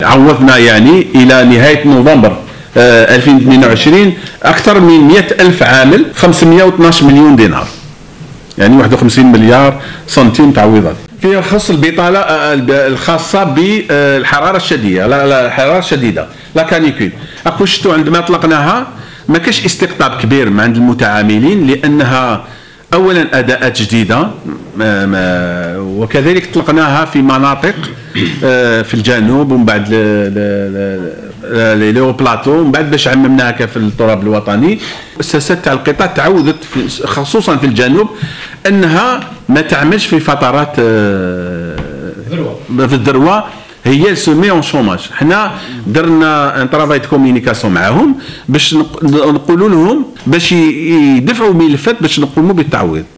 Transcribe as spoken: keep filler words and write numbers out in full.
عوضنا يعني الى نهايه نوفمبر ألفين واثنين وعشرين اكثر من مئة ألف عامل، خمسمئة واثني عشر مليون دينار، يعني واحد وخمسين مليار سنتيم تعويضات. فيها خص البطاله الخاصه بالحراره الشديده، لا الحراره الشديده لا كانيكول. اكو شفتوا عندما اطلقناها ما كاش استقطاب كبير من عند المتعاملين، لانها اولا اداءات جديده، وكذلك اطلقناها في مناطق في الجنوب ومن بعد لي بلاطو ومن بعد باش عممناها في التراب الوطني. مؤسسات تاع القطاع تعودت خصوصا في الجنوب انها ما تعملش في فترات في الذروه، هي سومي اون شوماج. حنا درنا ان ترافاي دو كومونيكاسيون معاهم باش نقولوا لهم باش يدفعوا ملفات باش نقوموا بالتعويض.